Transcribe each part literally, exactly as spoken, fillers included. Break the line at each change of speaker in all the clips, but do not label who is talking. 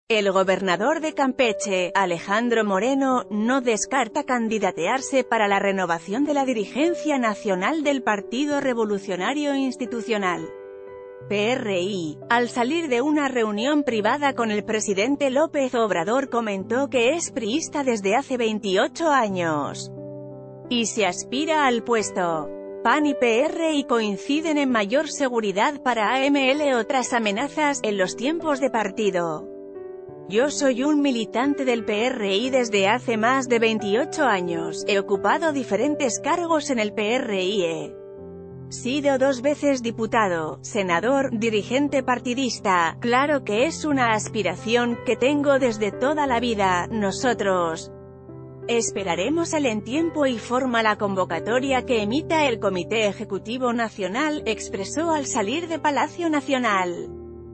El gobernador de Campeche, Alejandro Moreno, no descarta candidatearse para la renovación de la dirigencia nacional del Partido Revolucionario Institucional, P R I. Al salir de una reunión privada con el presidente López Obrador comentó que es priista desde hace veintiocho años y se aspira al puesto. P A N y P R I coinciden en mayor seguridad para A M L otras amenazas en los tiempos de partido. Yo soy un militante del P R I desde hace más de veintiocho años, he ocupado diferentes cargos en el P R I, he sido dos veces diputado, senador, dirigente partidista. Claro que es una aspiración que tengo desde toda la vida. Nosotros esperaremos el en tiempo y forma la convocatoria que emita el Comité Ejecutivo Nacional, expresó al salir de Palacio Nacional.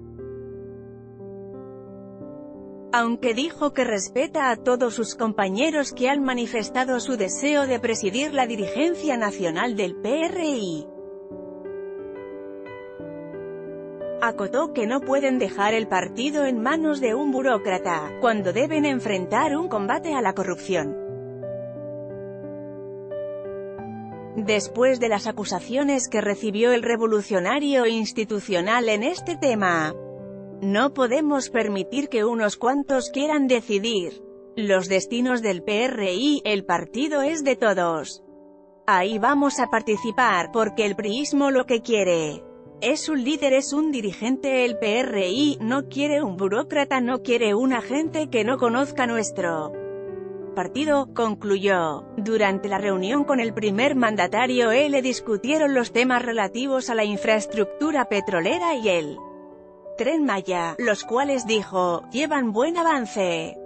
Aunque dijo que respeta a todos sus compañeros que han manifestado su deseo de presidir la dirigencia nacional del P R I. Acotó que no pueden dejar el partido en manos de un burócrata, cuando deben enfrentar un combate a la corrupción. Después de las acusaciones que recibió el Revolucionario Institucional en este tema, no podemos permitir que unos cuantos quieran decidir los destinos del P R I, el partido es de todos. Ahí vamos a participar, porque el priismo lo que quiere es un líder, es un dirigente. El P R I no quiere un burócrata, no quiere una gente que no conozca nuestro partido, concluyó. Durante la reunión con el primer mandatario le discutieron los temas relativos a la infraestructura petrolera y el Tren Maya, los cuales dijo, llevan buen avance.